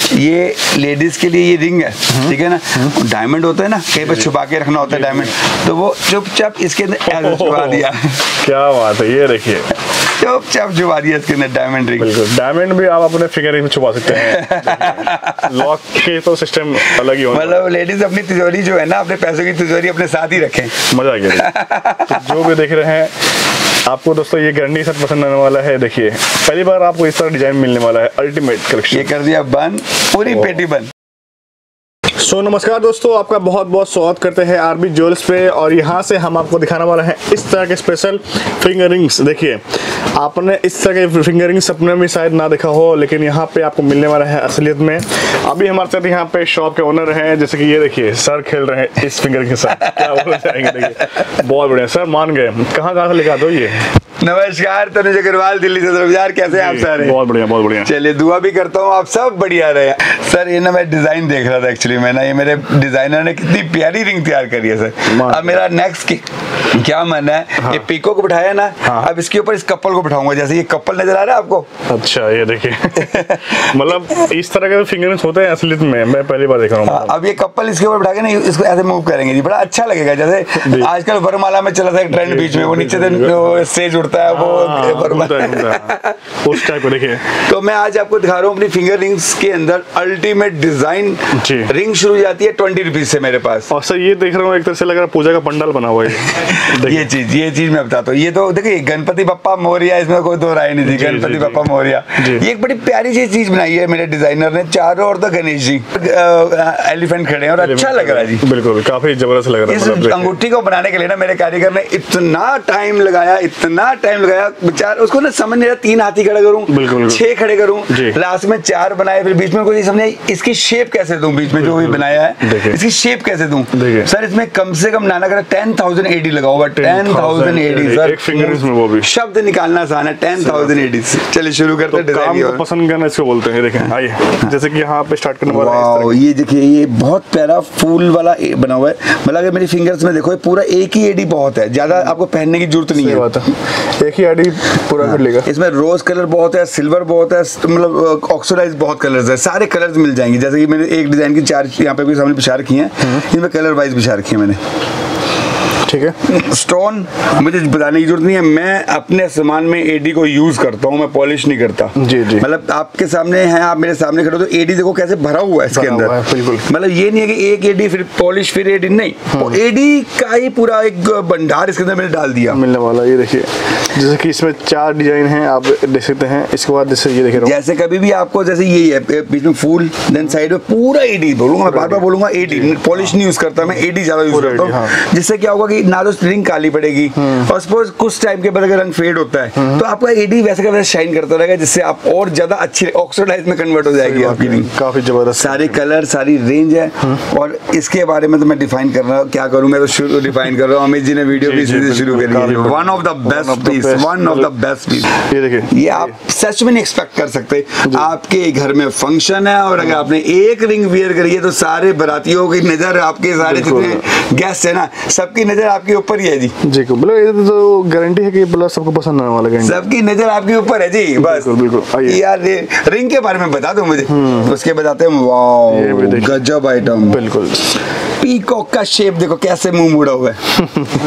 ये लेडीज के लिए ये रिंग है, ठीक है ना। डायमंड होता है ना, कहीं पर छुपा के रखना होता है डायमंड, तो वो चुपचाप इसके अंदर ऐसे छुपा दिया। क्या बात है, ये देखिए चुपचाप छुपा दिया इसके अंदर डायमंड रिंग। बिल्कुल, डायमंड भी आप अपने फिंगर रिंग में छुपा सकते हैं। लॉक के तो सिस्टम अलग ही होता है। मतलब लेडीज अपनी तिजोरी जो है ना, अपने पैसों की तिजोरी अपने साथ ही रखें। मजा आ गया। तो जो भी देख रहे हैं आपको दोस्तों ये गारंटी सेट पसंद आने वाला है। देखिए पहली बार आपको इस तरह डिजाइन मिलने वाला है, अल्टीमेट कलेक्शन। ये कर दिया बंद, पूरी पेटी बंद। नमस्कार दोस्तों, आपका बहुत बहुत स्वागत करते हैं आरबी ज्वेल्स पे। और यहाँ से हम आपको दिखाने वाले हैं इस तरह के स्पेशल फिंगर रिंग्स। देखिए आपने इस तरह के फिंगर रिंग्स अपने में शायद ना देखा हो, लेकिन यहाँ पे आपको मिलने वाला है असलियत में। अभी हमारे साथ यहाँ पे शॉप के ओनर हैं, जैसे कि ये देखिए सर खेल रहे हैं इस फिंगर के साथ। क्या बोलना चाहेंगे? देखिए बहुत बढ़िया सर, मान गए। कहाँ से लेकर आते हो ये? नमस्कार, तनुज अग्रवाल, दिल्ली से बाजार। कैसे हैं आप सारे? बहुत बढ़िया, बहुत बढ़िया। चलिए दुआ भी करता हूँ आप सब बढ़िया रहे। सर ये ना मैं डिजाइन देख रहा था एक्चुअली, मैं ना ये मेरे डिजाइनर ने कितनी प्यारी रिंग तैयार करी है सर। अब मेरा नेक्स्ट क्या मन है, हाँ। ये पीको को बिठाया ना, हाँ। अब इसके ऊपर इस कपल को बिठाऊंगा। जैसे ये कपल नजर आ रहा है आपको? अच्छा ये देखिए मतलब इस तरह के फिंगर रिंग्स होते हैं असलियत में, मैं पहली बार देख रहा हूँ। अब ये कपल इसके ऊपर बिठा के ना इसको ऐसे मूव करेंगे जी, बड़ा अच्छा लगेगा। जैसे आजकल वरमाला में चला था एक ट्रेंड बीच में, वो नीचे से स्टेज उड़ता है, वो उस टाइप को देखिए। तो मैं आज आपको दिखा रहा हूँ अपनी फिंगर रिंग्स के अंदर अल्टीमेट डिजाइन रिंग। शुरू जाती है 20 रुपीज से मेरे पास। और सर ये देख रहा हूँ एक तरह से लग रहा है पूजा का पंडाल बना हुआ है। ये चीज मैं बताता हूँ। ये तो देखिए गणपति बप्पा मोरिया, इसमें कोई दो राय नहीं थी। गणपति बप्पा मोरिया, ये एक बड़ी प्यारी सी चीज बनाई है मेरे डिजाइनर ने। चारों ओर तो गणेश जी एलिफेंट खड़े हैं और अच्छा लग रहा है जी। बिल्कुल, काफी जबरदस्त लग रहा है। इस अंगूठी को बनाने के लिए ना मेरे कारीगर ने इतना टाइम लगाया बेचारा। उसको ना समझ नहीं रहा 3 हाथी खड़े करूं, 6 खड़े करूं, लास्ट में 4 बनाए। फिर बीच में कोई समझे इसकी शेप कैसे दूं, बीच में जो भी बनाया है इसकी शेप कैसे दूं। सर इसमें कम से कम नाना कर 10,000 एडी लगा होगा। 10,000 एडी सर, एक फिंगर में वो भी शब्द निकालना आसान है। 10,000 एडी। चलिए शुरू करते हैं। काम को पसंद करना इसको बोलते हैं। देखें आइए, जैसे कि यहाँ पे स्टार्ट करने वाला है। ये देखिए ये बहुत प्यारा फूल वाला बना हुआ है। मतलब अगर मेरी फिंगर्स में देखो पूरा एक ही एडी बहुत है, ज्यादा आपको पहनने की जरूरत नहीं है। एक ही एडी पूरा कर लेगा। इसमें रोज कलर बहुत है, सिल्वर बहुत है, मतलब ऑक्सीडाइज बहुत कलर्स है। सारे कलर्स मिल जाएंगे। जैसे कि मैंने एक डिजाइन की 4 यहाँ पे भी सामने बिछा रखी हैं, इनमें कलर वाइज बिछा रखी है मैंने। ठीक है, स्टोन मुझे बताने की जरूरत नहीं है। मैं अपने सामान में एडी को यूज करता हूँ, मैं पॉलिश नहीं करता। जी जी। मतलब आपके सामने है, आप मेरे सामने खड़े हो तो एडी देखो कैसे भरा हुआ है इसके अंदर। बिल्कुल, मतलब ये नहीं है कि एक एडी फिर पॉलिश फिर एडी, नहीं, वो एडी का ही पूरा एक भंडार इसके अंदर मैंने डाल दिया मिलने वाला। ये देखिए जैसे कि इसमें 4 डिजाइन हैं, आप देख सकते हैं। इसके बाद जैसे ये देख रहा हूं, जैसे कभी भी आपको जैसे यही है बीच में फूल, देन साइड में पूरा एडी बोलूंगा, मैं बार बार बोलूंगा एडी। पॉलिश नहीं यूज करता मैं, एडी ज्यादा यूज करता हूँ। जिससे क्या होगा कि ना तो रिंग काली पड़ेगी, और सपोज कुछ टाइम के बाद अगर रंग फेड होता है तो आपका एडी वैसे का वैसे शाइन करता रहेगा, जिससे आप और ज्यादा अच्छी ऑक्सीडाइज में कन्वर्ट हो जाएगी आपकी रिंग। काफी जबरदस्त सारे कलर, सारी रेंज है। और इसके बारे में तो मैं डिफाइन कर रहा हूँ, क्या करूँ मैं तो शुरू डिफाइन कर रहा हूँ। अमित जी ने वीडियो भी शुरू करी है। One of the best piece, one of the best piece. ये देखिए, ये आप सच में नहीं एक्सपेक्ट कर सकते। आपके घर में फंक्शन है और अगर आपने एक रिंग वियर करी है तो सारे बारातियों की नजर, आपके सारे जितने गेस्ट है ना, सबकी नजर आपके ऊपर ही है जी। जी मतलब ये तो गारंटी है कि मतलब सबको पसंद आने वाला है। सबकी नजर आपके ऊपर है जी। बस बिल्कुल। यार रिंग के बारे में बता दो मुझे, उसके बताते हैं। वाओ गजब आइटम। बिल्कुल, पीकॉक का शेप देखो कैसे मुंह मुड़ा हुआ है।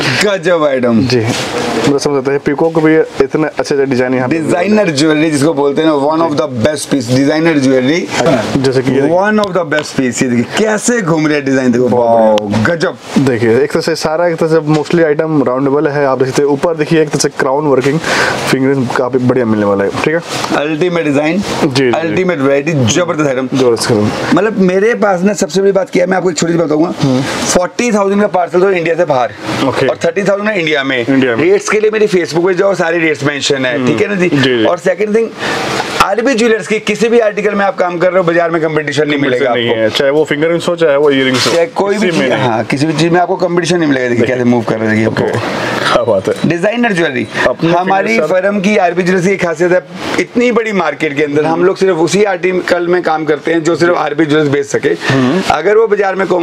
गजब आइटम जी। मतलब समझ सकते हैं पीकॉक भी इतने अच्छे डिजाइन यहाँ। डिजाइनर ज्वेलरी जिसको बोलते हैं, one of the best piece designer jewellery, जैसे कि one of the best piece. ये देखिए कैसे घूम रहे डिजाइन, देखो वाओ गजब। देखिए एक तरह से सारा एक तरह से मोस्टली आइटम राउंडेबल है। आप देखते हैं ऊपर देखिए एक तरह से क्राउन वर्किंग फिंगरिंग काफी बढ़िया मिलने वाला है। ठीक है, अल्टीमेट डिजाइन, जी, अल्टीमेट वैरायटी, जबरदस्त आइटम। मतलब मेरे पास ना सबसे बड़ी बात क्या है, मैं आपको एक छोटी सी बताऊंगा। 40,000 का पार्सल तो इंडिया से बाहर, और 30,000 है इंडिया में। रेट्स के लिए मेरी फेसबुक पे जाओ, सारे रेट्स मेंशन है। ठीक है ना जी। और सेकंड थिंग, आरबी ज्वेलर्स की किसी भी आर्टिकल में आप काम कर रहे हो, बाजार में कंपटीशन नहीं मिलेगा आपको। चाहे वो फिंगर रिंग्स हो, चाहे वो इयररिंग्स हो, चाहे कोई भी चीज, हाँ किसी भी चीज में आपको कंपटीशन नहीं मिलेगा। देखिए कैसे मूव कर रहे हैं आपको। क्या बात है। डिजाइनर ज्वेलरी हमारी फर्म की, आरबी ज्वेलर्स की खासियत है, इतनी बड़ी मार्केट के अंदर हम लोग सिर्फ उसी आर्टिकल में काम करते हैं जो सिर्फ आरबी ज्वेलर्स बेच सके। अगर वो बाजार में कॉमन होती है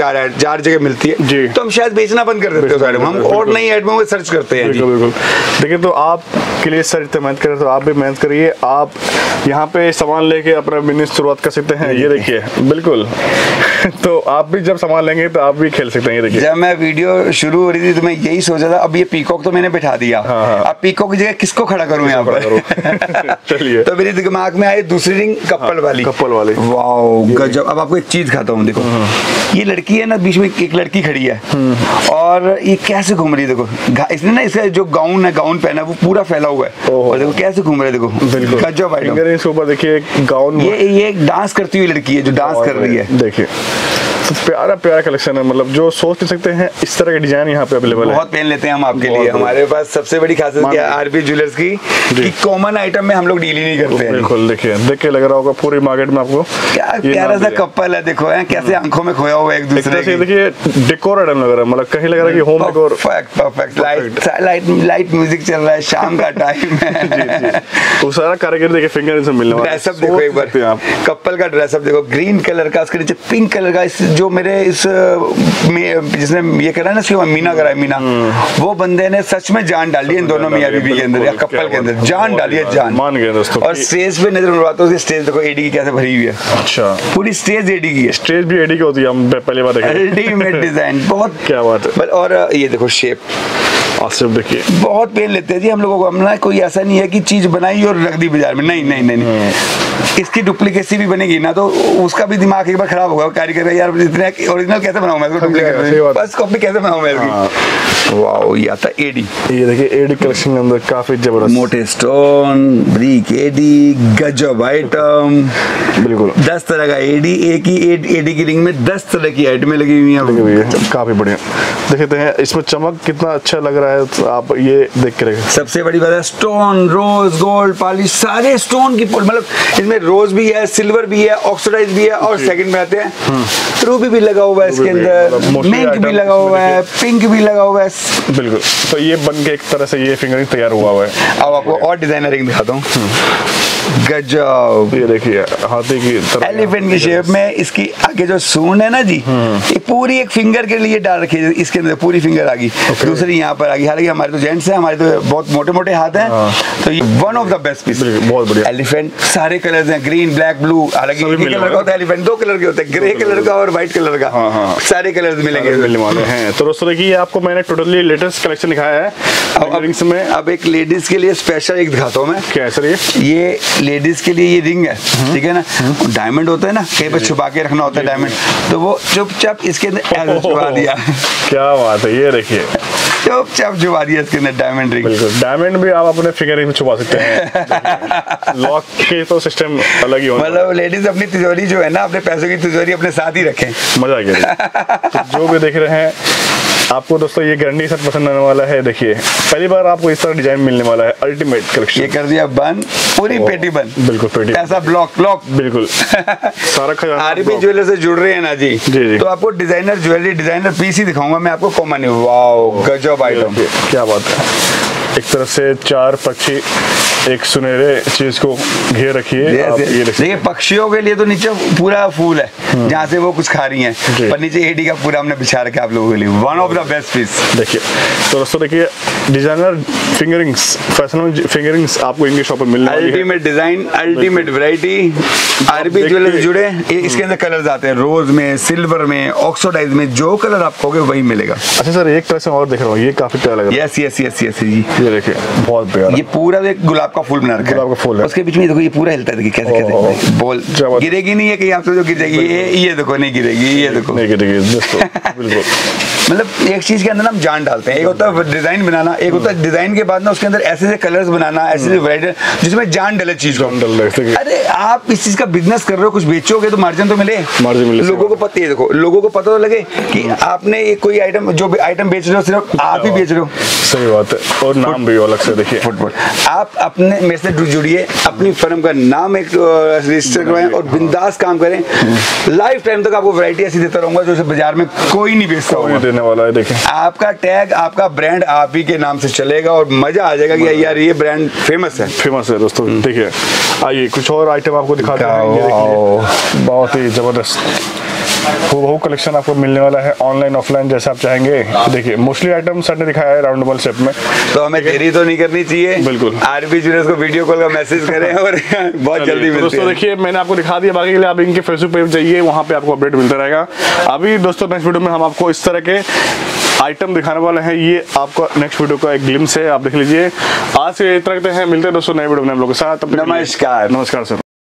चार जगह मिलती है जी। तो हम शायद बेचना बंद कर देते हैं, हम और नई आइटमों में सर्च करते हैं। बिल्कुल। देखिए तो आपके लिए सर इतना मेहनत करें तो आप भी मेहनत करिए, आप यहाँ पे सामान लेके अपना बिजनेस शुरुआत कर सकते हैं। ये देखिए बिल्कुल तो आप भी जब सामान लेंगे तो आप भी खेल सकते हैं। ये देखिए जब मैं वीडियो शुरू हो रही थी तो मैं यही सोचा था, अब ये पीकॉक तो मैंने बैठा दिया, अब पीकॉक की जगह किसको खड़ा करूं यहाँ पर। चलिए तो मेरे दिमाग में आई दूसरी रिंग कपल वाली। वाओ गजब। अब आपको एक चीज खाता हूँ, देखो ये लड़की है ना, बीच में एक लड़की खड़ी है और ये कैसे घूम रही है, देखो इसने ना इसका जो गाउन है, गाउन पहना वो पूरा फैला हुआ है और देखो कैसे घूम रहे हैं, देखो गजब आइटम। इसके ऊपर देखिए गाउन, ये डांस करती हुई लड़की है जो डांस कर रही है। देखिए तो प्यारा प्यारा कलेक्शन है, मतलब जो सोच नहीं सकते हैं इस तरह के डिजाइन यहाँ पे अवेलेबल है। बहुत पहन लेते हैं हम आपके लिए। हमारे पास सबसे बड़ी खासियत क्या है आरबी ज्वेलर्स की, कि कॉमन आइटम में हम लोग डील ही नहीं करते हैं। बिल्कुल देखिए, देख के लग रहा होगा पूरी मार्केट में आपको क्या प्यारा सा कपल है, देखो है कैसे आंखों में खोया हुआ है एक दूसरे के। देखिए डेकोर आइटम लग रहा है, मतलब कहीं लग रहा है कि home decor. Perfect light music चल रहा है, शाम का टाइम है। वो सारा कारीगर देखिए फिंगर से मिलने वाला। ड्रेसअप देखो एक बार, कपल का ड्रेसअप देखो, ग्रीन कलर का, उसके नीचे पिंक कलर का, जो मेरे इस जिसने ये करा ना, इसके मीना करा है, मीना वो बंदे ने सच में जान डाली है इन दोनों मियां बीवी के अंदर या कपल के अंदर, जान डाली है, जान मान गए दोस्तों। और स्टेज पे नजर उड़वाते हो, स्टेज देखो एडी की कैसे भरी हुई है। अच्छा, पूरी स्टेज एडी की है। स्टेज भी एडी की होती है, हम पहली बार देखे। अल्टीमेट डिजाइन, बहुत क्या बात है। और ये देखो शेप देखिए बहुत पहन लेते हैं जी हम लोगों को। हमने कोई ऐसा नहीं है कि चीज बनाई और रख दी बाजार में, नहीं नहीं नहीं, नहीं। इसकी डुप्लीकेसी भी बनेगी ना तो उसका भी दिमाग एक बार खराब होगा कारीगर का, यार इतना ओरिजिनल कैसे बनाऊं मैं इसको, डुप्लीकेट बस कॉपी कैसे बनाऊं मैं इसकी। वाओ ये आता एडी, ये देखिए एडी कलेक्शन के अंदर काफी जबरदस्त मोटे स्टोन, ब्रिक एडी, गजब आइटम, बिल्कुल 10 तरह का एडी, एक ही एडी की रिंग में 10 तरह की आइटमें लगी हुई हैं, काफी बढ़िया। देखते हैं इसमें चमक कितना अच्छा लग रहा है, तो आप ये देख के रखें। सबसे बड़ी बात है स्टोन, रोज, गोल्ड, पॉलिश, सारे स्टोन की, मतलब इसमें रोज भी है, सिल्वर भी है, ऑक्सीडाइज भी है और सेकंड में आते हैं रूबी भी लगा हुआ है इसके अंदर, मिंक भी लगा हुआ है, पिंक भी लगा हुआ है। बिल्कुल, तो ये बन के एक तरह से ये फिंगरिंग तैयार हुआ है। अब आपको और डिजाइनर रिंग दिखाता हूँ। गजब, ये देखिए हाथी की तरह, एलिफेंट की शेप में। इसकी आगे जो सूंड है ना जी, ये पूरी एक फिंगर के लिए डाल रखी है, इसके अंदर पूरी फिंगर आ गई, दूसरी यहाँ पर आ गई। हालांकि हमारे तो जेंट्स हैं, हमारे तो बहुत मोटे मोटे हाथ हैं, तो ये one of the best piece, बहुत बढ़िया। एलिफेंट सारे कलर्स हैं, ग्रीन, ब्लैक, ब्लू। हालांकि एक कलर का होता है एलिफेंट, 2 कलर के होते हैं, ग्रे कलर का और व्हाइट कलर का, सारे कलर्स मिलेंगे हैं। तो दोस्तों देखिए आपको मैंने टोटली लेटेस्ट कलेक्शन दिखाया है। अब एक लेडीज के लिए स्पेशल एक दिखाता हूँ मैं। क्या है सर ये लेडीज के लिए ये रिंग है, ठीक है ना, डायमंड होता है ना, कहीं पर छुपा के रखना होता है डायमंड, तो वो चुपचाप इसके अंदर ऐसे छुपा दिया। क्या बात है, ये देखिए चुपचाप छुपा दिया इसके अंदर डायमंड रिंग। बिल्कुल, डायमंड भी आप अपने फिंगर रिंग में छुपा सकते हैं। लॉक के तो सिस्टम अलग ही होता है, मतलब लेडीज अपनी तिजोरी जो है ना, अपने पैसों की तिजोरी अपने साथ ही रखें, मजा आ गया। तो जो भी देख रहे हैं आपको दोस्तों ये गारंटी सेट पसंद आने वाला है। देखिए पहली बार आपको इस तरह डिजाइन मिलने वाला है, अल्टीमेट कलेक्शन। ये कर दिया बंद, पूरी पेटी बंद, बिल्कुल पेटी, ऐसा ब्लॉक बिल्कुल। सारा खजाना आरबी ज्वेलर से जुड़ रहे हैं ना जी, जी। तो आपको डिजाइनर ज्वेलरी, डिजाइनर पीस ही दिखाऊंगा मैं आपको कॉमन। वाओ गजब आइटम, क्या बात है। एक तरह से 4 पक्षी एक सुनहरे चीज को घेर रखिए। देखिए पक्षियों के लिए तो नीचे पूरा फूल है जहाँ से वो कुछ खा रही हैं, पर नीचे एडी का पूरा हमने बिछा रखा है आप लोगों के लिए, one of the best piece. देखिए तो दोस्तों देखिए डिजाइनर फिंगरिंग्स, फैशनेबल फिंगरिंग्स आपको इनकी शॉप पर मिलने वाली है। Ultimate design, ultimate variety, RB jewellers जुड़े। इसके अंदर कलर्स आते हैं, रोज में, सिल्वर में, ऑक्सीडाइज में, जो कलर आप कहोगे वही मिलेगा। अच्छा सर एक तरह से और देख रहा हूँ, ये काफी प्यारा लग रहा है। यस यस यस यस जी, ये देखिए बहुत प्यारा, ये पूरा एक गुलाब का फूल बना रखा है, गुलाब का फूल है, उसके बीच में देखो ये पूरा हिलता है, देखिए कैसे कैसे बोल गिरेगी नहीं है कि आपसे जो गिर जाएगी, ये देखो नहीं गिरेगी, ये देखो नहीं गिरेगी दोस्तों। बिल्कुल, मतलब एक चीज के अंदर हम जान डालते हैं, एक होता है डिजाइन बनाना, एक होता है डिजाइन के बाद ना उसके अंदर ऐसे कलर्स बनाना, ऐसे वैरायटी जिसमें जान डले चीज को। अरे आप इस चीज का बिजनेस कर रहे हो, कुछ बेचोगे तो मार्जिन तो मिले, लोगों को पता है, देखो लोगों को पता तो लगे कि आपने कोई आइटम, जो आइटम बेच रहे हो सिर्फ आप ही बेच रहे हो। सही बात है, और नाम भी अलग से देखिए फुटबॉल। आप अपने मेरे से जुड़िए, अपनी फर्म का नाम एक रजिस्टर करवाएं और बिंदास काम करें। लाइफ टाइम तक आपको वैरायटी ऐसी देता रहूंगा जो बाजार में कोई नहीं बेचता होगा, देने वाला है। देखें आपका टैग, आपका ब्रांड आप ही के नाम से चलेगा और मजा आ जाएगा कि यार ये ब्रांड फेमस है दोस्तों। देखिए आइए कुछ और आइटम आपको दिखाते हैं, बहुत ही जबरदस्त। वो कलेक्शन आपको मिलने वाला है ऑनलाइन ऑफलाइन जैसा आप चाहेंगे। देखिए मोस्टली आइटम सर ने दिखाया है राउंडेबल शेप में, तो हमें देरी तो नहीं करनी चाहिए। बिल्कुल, आरबी ज्वेलर्स को वीडियो कॉल का मैसेज करें और बहुत जल्दी मिलते हैं। दोस्तों देखिए मैंने आपको दिखा दिया, बाकी के लिए आप इनके फेसबुक पेज जाइए, वहाँ पे आपको अपडेट मिलता रहेगा। अभी दोस्तों नेक्स्ट वीडियो में हम आपको इस तरह के आइटम दिखाने वाले हैं, ये आपको नेक्स्ट वीडियो का एक ग्लिम्स है, आप देख लीजिए। आज से इतना करते हैं, मिलते हैं दोस्तों नए वीडियो में हम लोग के साथ। नमस्कार। नमस्कार सर।